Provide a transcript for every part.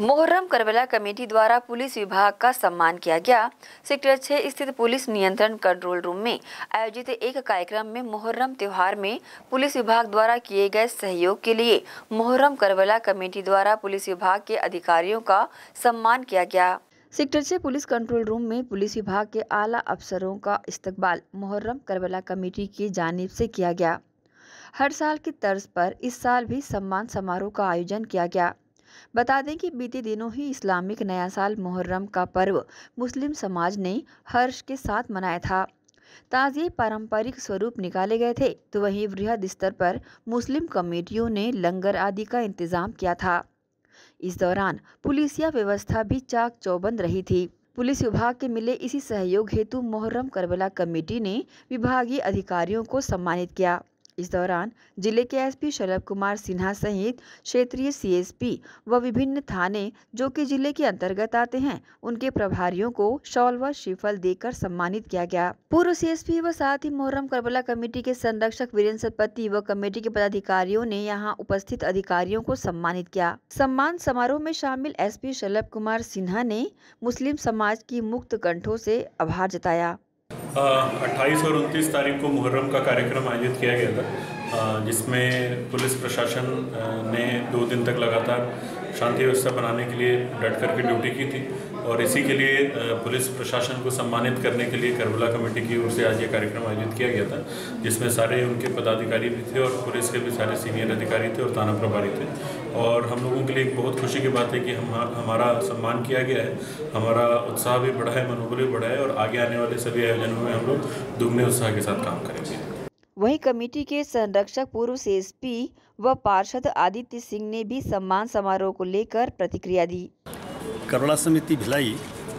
Muharram Karbala committee द्वारा police विभाग का सम्मान किया गया। सेक्टर 6 स्थित पुलिस नियंत्रण कंट्रोल रूम में आयोजित एक कार्यक्रम में मुहर्रम त्योहार में पुलिस विभाग द्वारा किए गए सहयोग के लिए मुहर्रम करबला कमेटी द्वारा पुलिस विभाग के अधिकारियों का सम्मान किया गया। सेक्टर 6 पुलिस कंट्रोल रूम में पुलिस विभाग के आला अफसरों का इस्तकबाल मुहर्रम करबला कमेटी की जानिब से किया गया। हर साल की तर्ज पर इस साल भी सम्मान समारोह का आयोजन किया गया। बता दें कि बीते दिनों ही इस्लामिक नया साल मुहर्रम का पर्व मुस्लिम समाज ने हर्ष के साथ मनाया था। ताज़िए पारंपरिक स्वरूप निकाले गए थे, तो वहीं वृहद स्तर पर मुस्लिम कमेटियों ने लंगर आदि का इंतजाम किया था। इस दौरान पुलिसिया व्यवस्था भी चाक चौबंद रही थी। पुलिस विभाग के मिले इसी सहयोग हेतु मुहर्रम करबला कमेटी ने विभागीय अधिकारियों को सम्मानित किया। इस दौरान जिले के एसपी शलभ कुमार सिन्हा सहित क्षेत्रीय सीएसपी व विभिन्न थाने जो कि जिले के अंतर्गत आते हैं उनके प्रभारियों को शॉल व श्रीफल देकर सम्मानित किया गया। पूर्व सीएसपी व साथ ही मुहर्रम करबला कमेटी के संरक्षक वीरेंद्र सतपति व कमेटी के पदाधिकारियों ने यहां उपस्थित अधिकारियों को सम्मानित किया। सम्मान समारोह में शामिल एसपी शलभ कुमार सिन्हा ने मुस्लिम समाज की मुक्त कंठों से आभार जताया। 28 और 29 तारीख को मुहर्रम का कार्यक्रम आयोजित किया गया था, जिसमें पुलिस प्रशासन ने 2 दिन तक लगातार शांति व्यवस्था बनाने के लिए डट करके ड्यूटी की थी और इसी के लिए पुलिस प्रशासन को सम्मानित करने के लिए करबला कमेटी की ओर से आज ये कार्यक्रम आयोजित किया गया था, जिसमें सारे उनके पदाधिकारी भी थे और पुलिस के भी सारे सीनियर अधिकारी थे और थाना प्रभारी थे। और हम लोगों के लिए एक बहुत खुशी की बात है कि हमारा सम्मान किया गया है, हमारा उत्साह भी बढ़ा है, मनोबल भी बढ़ा है और आगे आने वाले सभी आयोजनों में हम लोग दुगने उत्साह के साथ काम करेंगे। वहीं कमेटी के संरक्षक पूर्व सीएसपी व पार्षद आदित्य सिंह ने भी सम्मान समारोह को लेकर प्रतिक्रिया दी। करबला समिति भिलाई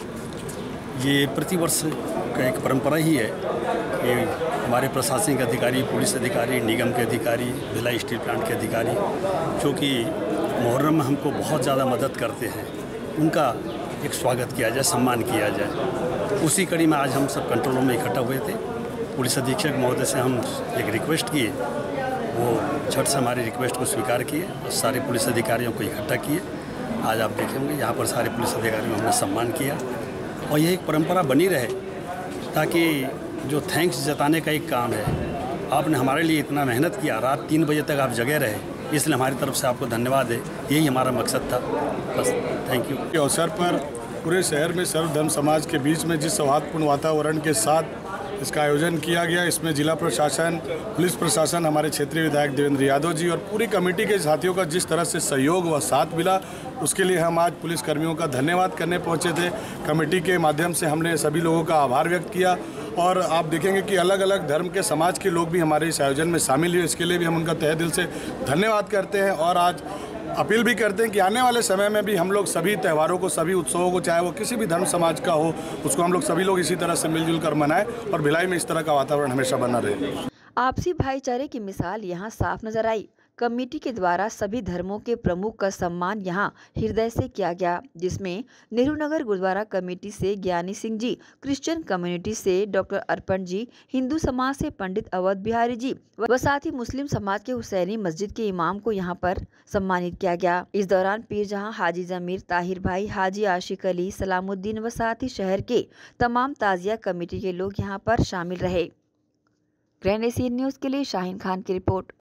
ये प्रतिवर्ष का एक परंपरा ही है कि हमारे प्रशासनिक अधिकारी, पुलिस अधिकारी, निगम के अधिकारी, भिलाई स्टील प्लांट के अधिकारी जो कि मुहर्रम में हमको बहुत ज़्यादा मदद करते हैं, उनका एक स्वागत किया जाए, सम्मान किया जाए। उसी कड़ी में आज हम सब कंट्रोल रूम में इकट्ठा हुए थे। पुलिस अधीक्षक महोदय से हम एक रिक्वेस्ट किए, वो झट से हमारी रिक्वेस्ट को स्वीकार किए और सारे पुलिस अधिकारियों को इकट्ठा किए। आज आप देखेंगे यहाँ पर सारे पुलिस अधिकारियों को हमने सम्मान किया और यह एक परंपरा बनी रहे, ताकि जो थैंक्स जताने का एक काम है, आपने हमारे लिए इतना मेहनत किया, रात 3 बजे तक आप जगह रहे, इसलिए हमारी तरफ से आपको धन्यवाद है। यही हमारा मकसद था, बस। Thank you. के अवसर पर पूरे शहर में सर्वधर्म समाज के बीच में जिस सौहार्दपूर्ण वातावरण के साथ इसका आयोजन किया गया, इसमें जिला प्रशासन, पुलिस प्रशासन, हमारे क्षेत्रीय विधायक देवेंद्र यादव जी और पूरी कमेटी के साथियों का जिस तरह से सहयोग व साथ मिला, उसके लिए हम आज पुलिस कर्मियों का धन्यवाद करने पहुंचे थे। कमेटी के माध्यम से हमने सभी लोगों का आभार व्यक्त किया और आप देखेंगे कि अलग अलग धर्म के समाज के लोग भी हमारे इस आयोजन में शामिल हुए। इसके लिए भी हम उनका तहे दिल से धन्यवाद करते हैं और आज अपील भी करते हैं कि आने वाले समय में भी हम लोग सभी त्योहारों को, सभी उत्सवों को, चाहे वो किसी भी धर्म समाज का हो, उसको हम लोग सभी लोग इसी तरह से मिलजुल कर मनाएं और भिलाई में इस तरह का वातावरण हमेशा बना रहे। आपसी भाईचारे की मिसाल यहाँ साफ नजर आई। कमेटी के द्वारा सभी धर्मों के प्रमुख का सम्मान यहाँ हृदय से किया गया, जिसमें नेहरू नगर गुरुद्वारा कमेटी से ज्ञानी सिंह जी, क्रिश्चियन कम्युनिटी से डॉक्टर अर्पण जी, हिंदू समाज से पंडित अवध बिहारी जी व साथ ही मुस्लिम समाज के हुसैनी मस्जिद के इमाम को यहाँ पर सम्मानित किया गया। इस दौरान पीर जहाँ हाजी जमीर, ताहिर भाई, हाजी आशिक अली, सलामुद्दीन व साथ ही शहर के तमाम ताजिया कमेटी के लोग यहाँ पर शामिल रहे। ग्रैंड एशियन न्यूज़ के लिए शाहीन खान की रिपोर्ट।